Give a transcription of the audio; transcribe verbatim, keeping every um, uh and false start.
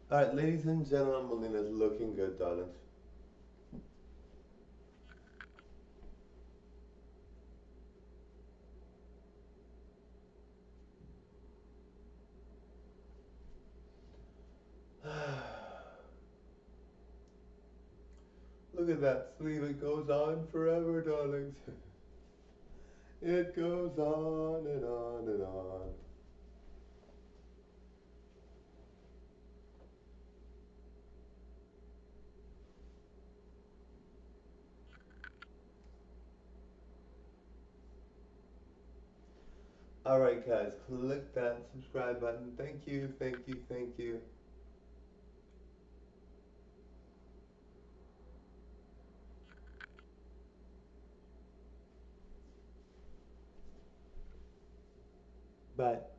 Alright, ladies and gentlemen, Melina's looking good, darlings. Look at that sleeve, it goes on forever, darlings. It goes on and on and on. Alright, guys, click that subscribe button. Thank you, thank you, thank you. Bye.